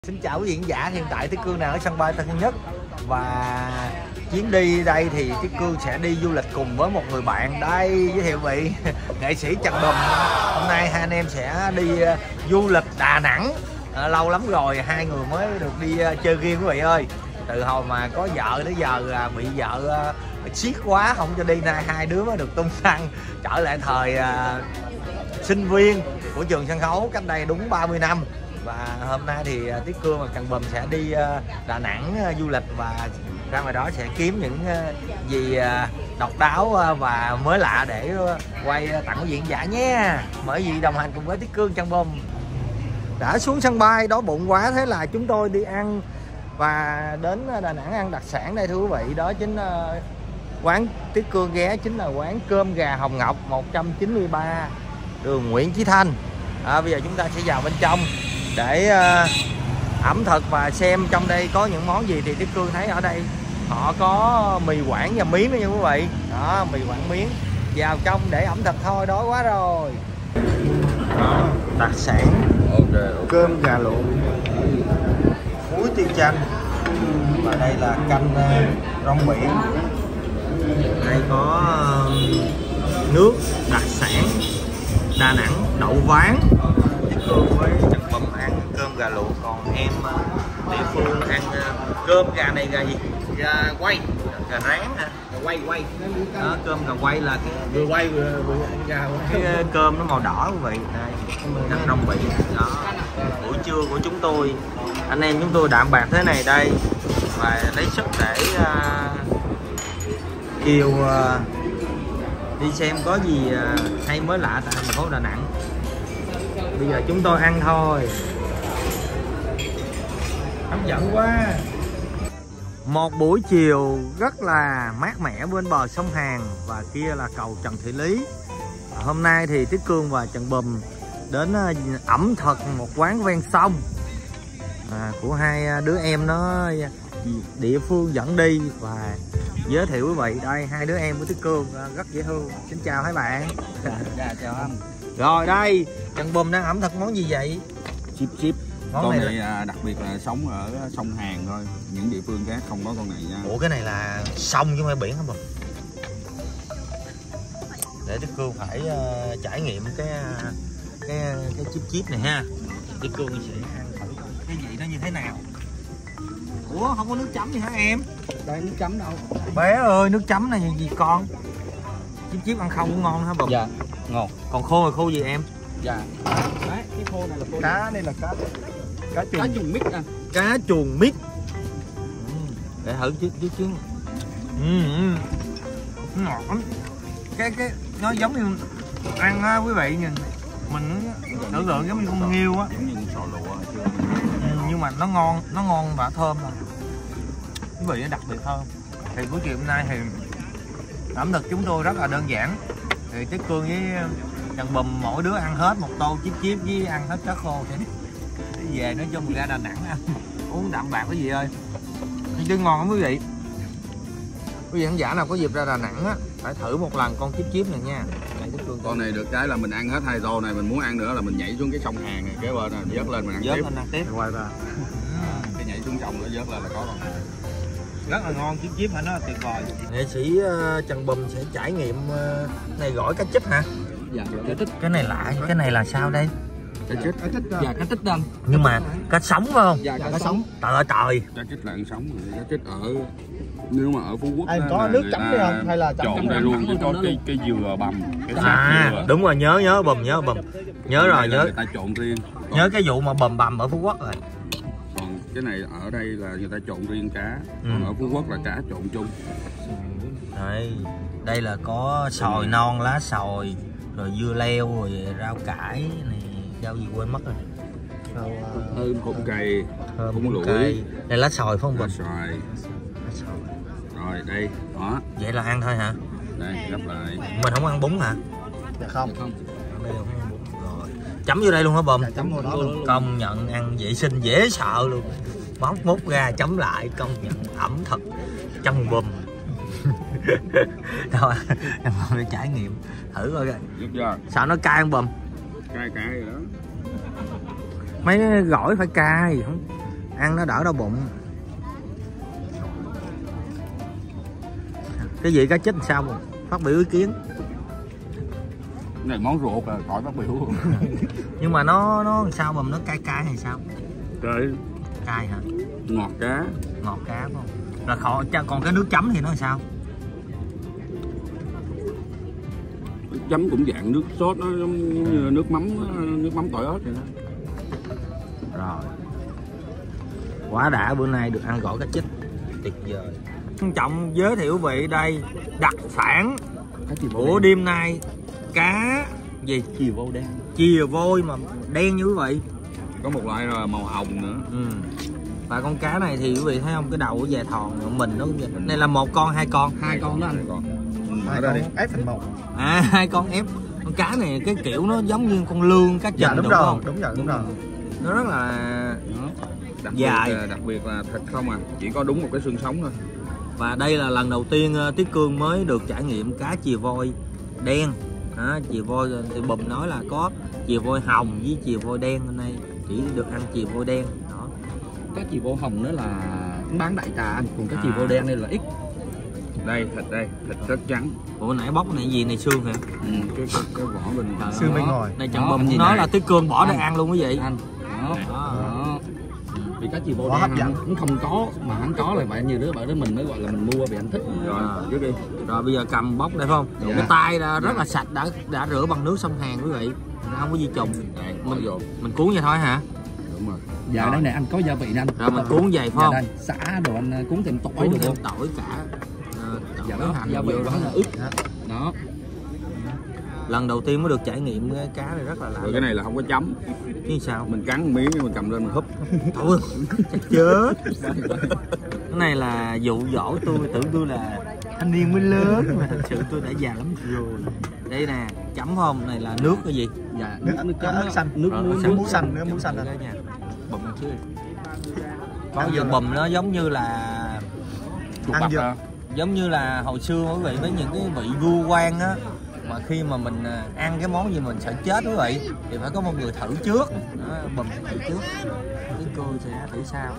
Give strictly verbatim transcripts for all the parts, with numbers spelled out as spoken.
Xin chào quý vị khán giả, hiện tại Tiết Cương đang ở sân bay Tân Sơn Nhất và chuyến đi đây thì Tiết Cương sẽ đi du lịch cùng với một người bạn. Đây, giới thiệu vị nghệ sĩ Trần Bùm. Hôm nay hai anh em sẽ đi uh, du lịch Đà Nẵng. À, lâu lắm rồi hai người mới được đi uh, chơi riêng quý vị ơi. Từ hồi mà có vợ tới giờ uh, bị vợ uh, siết quá không cho đi, nay hai đứa mới được tung tăng trở lại thời uh, sinh viên của trường sân khấu cách đây đúng ba mươi năm. Và hôm nay thì Tiết Cương và Trần Bùm sẽ đi Đà Nẵng du lịch và ra ngoài đó sẽ kiếm những gì độc đáo và mới lạ để quay tặng quý vị khán giả nhé. Mời quý vị đồng hành cùng với Tiết Cương, Trần Bùm. Đã xuống sân bay đói bụng quá, thế là chúng tôi đi ăn và đến Đà Nẵng ăn đặc sản đây thưa quý vị. Đó chính quán Tiết Cương ghé chính là quán cơm gà Hồng Ngọc một trăm chín mươi ba đường Nguyễn Chí Thanh. À, bây giờ chúng ta sẽ vào bên trong để uh, ẩm thực và xem trong đây có những món gì. Thì Tiết Cương thấy ở đây họ có mì Quảng và miến đó nha quý vị. Đó, mì Quảng miến. Vào trong để ẩm thực thôi, đói quá rồi. Đó, đặc sản okay, okay. Cơm gà luộc, muối tiêu chanh. Và đây là canh uh, rong biển. Đây có uh, nước đặc sản Đà Nẵng, đậu ván. Tiết Cương với Trần Bùm ăn cơm gà luộc, còn em địa phương ăn cơm gà này gà gì? Gà quay, gà rán hả? Gà quay quay. Đó, cơm gà quay là cái vừa quay vừa vừa ăn gà. Cái cơm nó màu đỏ quý vị. Đây, canh rong biển. Đó. Buổi trưa của chúng tôi, anh em chúng tôi đạm bạc thế này đây và lấy sức để uh, chiều uh, đi xem có gì uh, hay mới lạ tại thành phố Đà Nẵng. Bây giờ chúng tôi ăn thôi. Hấp dẫn quá. Một buổi chiều rất là mát mẻ bên bờ sông Hàn và kia là cầu Trần Thị Lý. Hôm nay thì Tiết Cương và Trần Bùm đến ẩm thực một quán ven sông à, của hai đứa em nó địa phương dẫn đi và giới thiệu quý vị. Đây hai đứa em của Tiết Cương rất dễ thương. Xin chào hai bạn. Dạ chào anh. Rồi đây, Trần Bùm đang ẩm thực món gì vậy? Chip chip. Món con này, này là... đặc biệt là sống ở sông Hàn thôi, những địa phương khác không có con này nha. Ủa cái này là sông chứ không phải biển hả Bùm? Để Tiết Cương phải uh, trải nghiệm cái cái cái chip chip này ha. Tiết Cương sẽ ăn thử cái vị nó như thế nào. Ủa không có nước chấm gì hả em? Đây nước chấm đâu. Bé ơi, nước chấm này gì con? Chip chip ăn không cũng ngon hả Bùm? Dạ, ngon. Còn khô là khô gì em? Dạ. Đấy, cái khô này là khô. Cá đây là cá cá chuồng, cá chuồng mít à. Cá chuồng mít. Ừ, để thử chứ chứ chứ. Ừ, ừ. Ngọt lắm. Cái cái nó giống như ăn á quý vị, nhìn mình tưởng tượng giống như con nghêu á, giống như con sò lụa. Ừ, nhưng mà nó ngon, nó ngon và thơm rồi. Quý vị nó đặc biệt thơm. Thì buổi chiều hôm nay thì ẩm thực chúng tôi rất là đơn giản. Thì Tiết Cương với Trần Bùm mỗi đứa ăn hết một tô chip chip với ăn hết cá khô thì về nói chung ra Đà Nẵng ăn uống đạm bạc cái gì ơi. Chứ ngon lắm quý vị. Quý vị khán giả nào có dịp ra Đà Nẵng á phải thử một lần con chip chip này nha. Con này được cái là mình ăn hết hai tô này, mình muốn ăn nữa là mình nhảy xuống cái sông Hàn này kế bên này vớt lên mình ăn vớt tiếp. Lên ăn tiếp. Quay ra. Cái nhảy xuống sông nữa vớt lên là có con này. Rất là ngon, chip chip hả, nó là tuyệt vời. Nghệ sĩ uh, Trần Bùm sẽ trải nghiệm uh, này gỏi cá chích hả? Dạ, cá chích. Cái này lạ, cái này là sao đây? Cá chích. Dạ, cá chích đâm. Nhưng mà cá sống phải không? Dạ, cá sống. Trời ơi trời. Cá chích là ăn sống, cá chích ở nếu mà ở Phú Quốc em có nước chấm đây không hay là trộn đây luôn, chỉ có cái cái dừa bằm, cái à dừa. Đúng rồi, nhớ nhớ Bùm, nhớ Bùm, nhớ rồi, nhớ người ta trộn riêng. Còn nhớ cái vụ mà bầm bầm ở Phú Quốc rồi. Còn cái này ở đây là người ta trộn riêng cá, ừ. Còn ở Phú Quốc là cá trộn chung. Đây, đây là có sồi non, lá sồi, rồi dưa leo, rồi rau cải này, rau gì quên mất rồi. Rau thơm húng cây, húng lủi. Đây lá sồi phải không Bùm? Lá sồi. Rồi đây, đó. Vậy là ăn thôi hả? Đây, gấp lại. Mình không ăn bún hả? Dạ không. Không. Đây không ăn bún. Rồi. Chấm vô đây luôn hả Bùm? Dạ, chấm vô đó luôn. Công nhận ăn vệ sinh dễ sợ luôn. Móc mút ra chấm lại, công nhận ẩm thực Trần Bùm. Thôi, em phải trải nghiệm thử coi kìa. Sao nó cay không Bùm? Cay cay rồi đó. Mấy gỏi phải cay, không ăn nó đỡ đau bụng. Cái gì cá chích sao mà phát biểu ý kiến? Cái này món ruột là khỏi phát biểu. Nhưng mà nó nó sao mà nó cay cay hay sao? Trời, Cay hả? ngọt cá. Ngọt cá phải không? Rồi khó, còn cái nước chấm thì nó làm sao? Nước chấm cũng dạng nước sốt, nó giống như nước mắm, nước mắm tỏi ớt vậy đó. Rồi. Quá đã, bữa nay được ăn gỏi cá chích. Tuyệt vời. Trân trọng giới thiệu vị đây đặc sản của đêm nay, cá gì? Chìa vô đen. Chìa vôi mà đen như vậy. Có một loại là màu hồng nữa. Ừ. Và con cá này thì quý vị thấy không, cái đầu của dài thòn mình nó cũng vậy. Này là một con, hai con? Hai con đó anh. Con. Hai con ép thành một. À, hai con ép. Con cá này cái kiểu nó giống như con lươn, cá trình, Dạ, đúng, đúng rồi, không? đúng rồi, đúng rồi. Nó rất là Đặc dài. biệt, đặc biệt là thịt không à, chỉ có đúng một cái xương sống thôi. Và đây là lần đầu tiên uh, Tiết Cương mới được trải nghiệm cá chìa voi đen. À, chìa voi thì Bùm nói là có chìa voi hồng với chìa voi đen, hôm nay chỉ được ăn chìa voi đen. Đó. Cái chìa vô hồng nữa là bán đại trà anh, còn cái chìa À. vô đen đây là ít. Đây thịt đây, thịt rất trắng. Ủa nãy bóc cái này gì này, xương hả? Ừ, cái, cái, cái vỏ bên Xương bên ngoài. Này chẳng Đó, Bùm anh nhìn nói này. là Tiết Cương bỏ để Anh. ăn luôn quý vị. Anh. Đó. Đó. Đó. Vì cái chìa vô Quá đen hấp dẫn. cũng không có, mà hắn có là vậy, như đứa bạn đó mình mới gọi là mình mua vì anh thích. rồi, À. trước đi. Rồi bây giờ cầm bóc đây phải không? Dạ. Cái tay là rất là sạch, đã đã rửa bằng nước sông Hàn quý vị. Không có gì trùng. Đây, bỏ Mình vô. mình cuốn vậy thôi hả? Đúng rồi. Dạ Rồi. đây này anh có gia vị nè anh. Rồi mình cuốn vậy phải Dạ không? đây, xả đồ anh cuốn thêm tỏi Cuốn được thêm không? tỏi cả. ờ, Dạ tỏi đó, hành gia vị vô đó đó. là ướp. Đó. Lần đầu tiên mới được trải nghiệm cái cá này, rất là lạ. Rồi cái này là không có chấm, Chứ sao? mình cắn một miếng mình cầm lên mình húp. Thôi chắc chết. Cái này là dụ dỗ tôi, tưởng tôi là thanh niên mới lớn mà thật sự tôi đã già lắm rồi. Đây nè, chấm không? Này là nước cái gì? Dạ, Nước, nước nước, nước xanh, nước Rồi, muối xanh. muối xanh nữa, muối xanh Đây anh. nha. Bùm chứ. Con giờ bùm nó giống như là Chuột Ăn bạch vô. à. giống như là hồi xưa quý vị, với những cái vị vua quan á, mà khi mà mình à, ăn cái món gì mình sợ chết quý vị thì phải có một người thử trước. Đó, bùm thử trước, cái cô sẽ thử sao.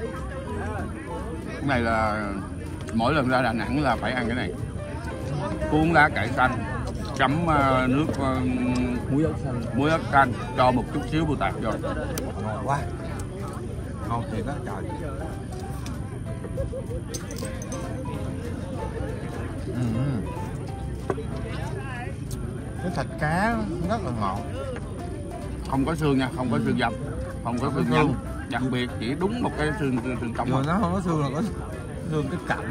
Cái này là mỗi lần ra Đà Nẵng là phải ăn cái này. Cuốn lá cải xanh, chấm uh, nước uh, muối ớt xanh. muối ớt canh, cho một chút xíu bù tạt vô. Ngon quá, ngon thiệt á trời. Ừ. Cái thịt cá rất là ngọt, Không có xương nha, không có xương dầm, không có xương xương. nhăn. Đặc biệt chỉ đúng một cái xương xương, xương cong rồi thôi. nó không có xương, là có xương cái cạnh.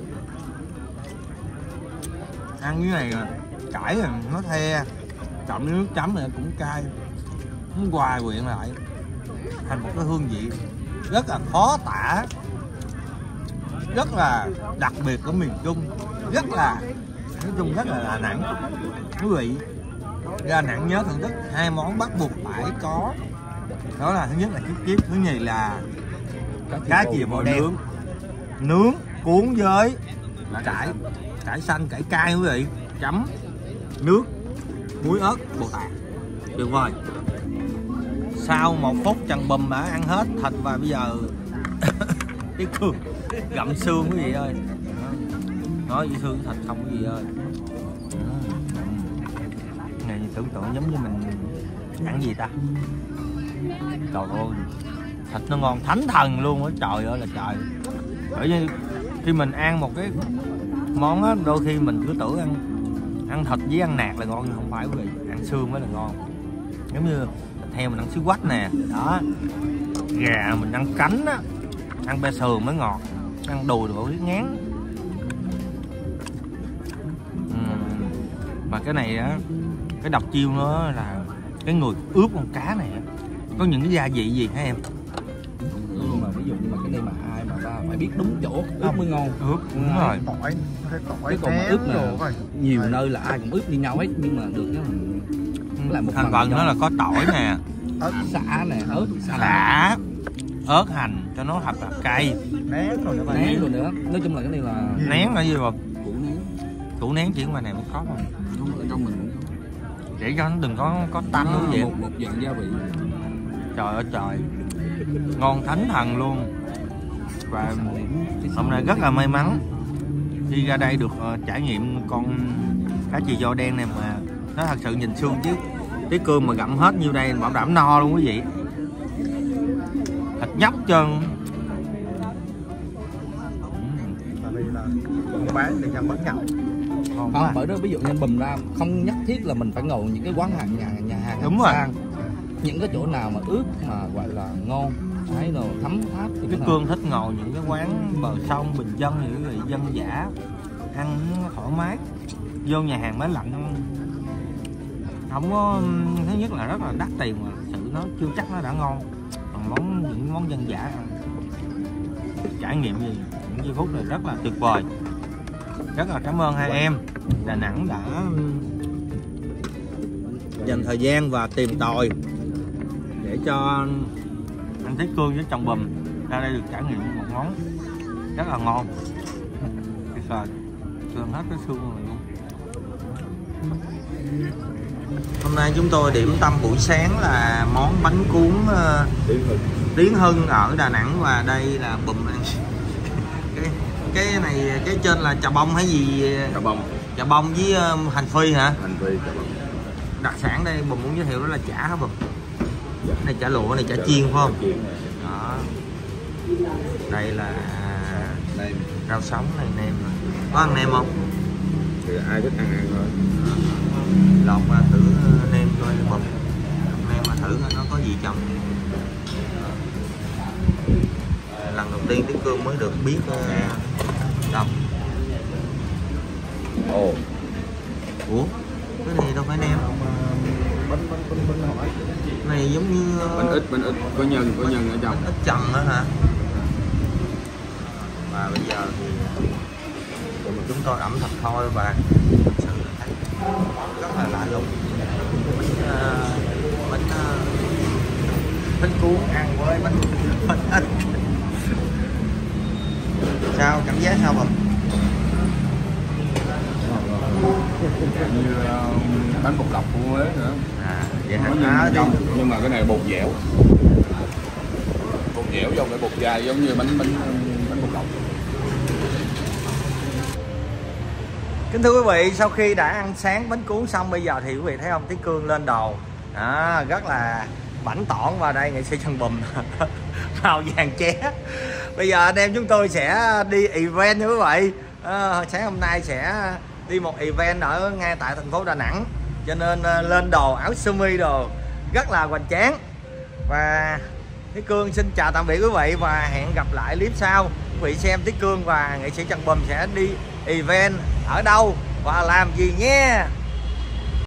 Ăn như này cải rồi nó the, cộng với nước chấm này cũng cay, nó hoài quyện lại thành một cái hương vị rất là khó tả, rất là đặc biệt của miền Trung, rất là nói chung rất là Đà Nẵng. Quý vị ra Đà Nẵng nhớ thưởng thức hai món bắt buộc phải có, đó là thứ nhất là kiếp kiếp, thứ nhì là cá chìa bò đen nướng, nướng cuốn với cải cải xanh, cải cay quý vị, chấm nước muối ớt bột tạt, tuyệt vời. Sau một phút Trần Bùm đã ăn hết thịt và bây giờ cái cương gặm xương quý vị ơi, nói với xương thịt không quý vị ơi. Này tưởng tượng giống như mình ăn gì ta, trời ơi thịt nó ngon thánh thần luôn á, trời ơi là trời. Bởi như khi mình ăn một cái món á, đôi khi mình cứ tưởng ăn ăn thịt với ăn nạc là ngon, nhưng không phải quý vị, ăn xương mới là ngon. Giống như theo mình ăn xíu quách nè, đó, gà mình ăn cánh á, ăn be sườn mới ngọt, ăn đùi rồi biết ngán. Uhm. Mà cái này á, cái độc chiêu nó là cái người ướp con cá này á, có những cái gia vị gì hả em? Nhưng mà ví dụ như mà cái này mà ai mà ta phải biết đúng chỗ ướp mới ngon. Ướp đúng rồi. Tỏi, cái tỏi Cái còn mà tém ướp đồ là coi. nhiều nơi là ai cũng ướp như nhau hết, nhưng mà được cái mình lại một Thành phần phần do nó là có tỏi nè, Ớt, xả nè, ớt, xả, ớt hành cho nó thật là cay, nén rồi nữa bạn. nén rồi nữa. Nói chung là cái này là nén là gì rồi, Củ nén. củ nén chỉ ngoài này mới có không, Không, ở trong mình cũng có. để cho nó đừng có có tanh nó luôn vậy. một, một dạng gia vị. Trời ơi trời, ngon thánh thần luôn. Và hôm nay rất là may mắn khi ra đây được uh, trải nghiệm con cá chì giò đen này, mà nó thật sự nhìn xương chứ cái cơm mà gặm hết nhiêu đây bảo đảm no luôn quý vị, thịt nhóc trơn. Tại vì là cái bán thì chẳng bất nhập. Không, bởi đó ví dụ như bùm ra không nhất thiết là mình phải ngồi những cái quán hàng nhà nhà hàng đúng rồi, sang. Những cái chỗ nào mà ướt mà gọi là ngon, thấy rồi thấm tháp thì cái Cương thích ngồi những cái quán bờ sông bình dân những người dân dã, ăn nó thoải mái. Vô nhà hàng máy lạnh không có, thứ nhất là rất là đắt tiền mà sự nó chưa chắc nó đã ngon, còn món những món dân dã ăn trải nghiệm gì những giây phút này rất là tuyệt vời. Rất là cảm ơn hai em Đà Nẵng đã dành thời gian và tìm tòi để cho anh Thế Cương với chồng Bùm ra đây được trải nghiệm một món rất là ngon. Tuyệt vời, Cương hết cái xương rồi luôn. Hôm nay chúng tôi điểm tâm buổi sáng là món bánh cuốn uh, Tiến Hưng ở Đà Nẵng, và đây là Bùm ăn. cái cái này cái trên là chà bông hay gì? Chà bông. Chà bông với uh, hành phi hả? Hành phi chà bông. Đặc sản đây Bùm muốn giới thiệu đó là chả hả Bùm? Dạ. Này chả lụa, này chả, chả chiên phải không? Chiên đó. Đây là nem. Rau sống này, nem. Có ăn nem không? Thì ai thích ăn ăn thôi. Lột ra thử nem coi Bùm. Nem mà thử nó có gì trong. Lần đầu tiên Tiến Cương mới được biết uh, đâu. Ồ. Ủa? Cái này đâu phải nem. Bánh bánh bánh bánh hỏi. Này giống như bánh ít, bánh ít có nhân, có nhân ở trong. Bánh ít trần đó hả? Và bây giờ thì chúng tôi ẩm thực thôi, và thực sự là thấy rất là lạ lùng. Bánh uh, bánh uh, bánh cuốn ăn với bánh bánh ít. Sao cảm giác sao Bùm? Như uh, bánh bột lọc của Huế nữa. À, vậy hả? Nhưng, nhưng mà cái này bột dẻo. Bột dẻo trong cái bột dai giống như bánh bánh bánh bột lọc. Kính thưa quý vị, sau khi đã ăn sáng bánh cuốn xong, bây giờ thì quý vị thấy không, Tiến Cương lên đồ à, rất là bảnh tỏn. Vào đây nghệ sĩ Trần Bùm màu vàng ché. Bây giờ anh em chúng tôi sẽ đi event nha quý vị. à, Sáng hôm nay sẽ đi một event ở ngay tại thành phố Đà Nẵng, cho nên lên đồ áo sơ mi đồ rất là hoành tráng. Và Tiến Cương xin chào tạm biệt quý vị và hẹn gặp lại clip sau. Quý vị xem Tiến Cương và nghệ sĩ Trần Bùm sẽ đi event ở đâu và làm gì nhé.